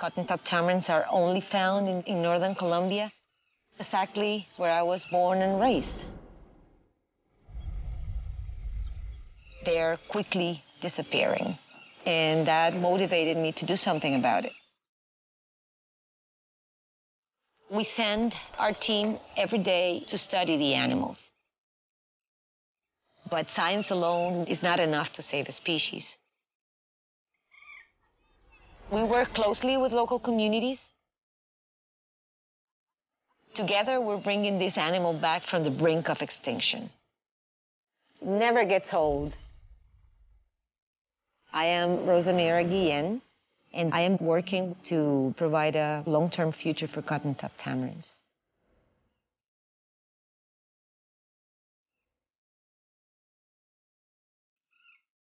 Cotton-top tamarins are only found in northern Colombia, exactly where I was born and raised. They're quickly disappearing, and that motivated me to do something about it. We send our team every day to study the animals. But science alone is not enough to save a species. We work closely with local communities. Together, we're bringing this animal back from the brink of extinction. It never gets old. I am Rosamira Guillen, and I am working to provide a long-term future for cotton-top tamarins.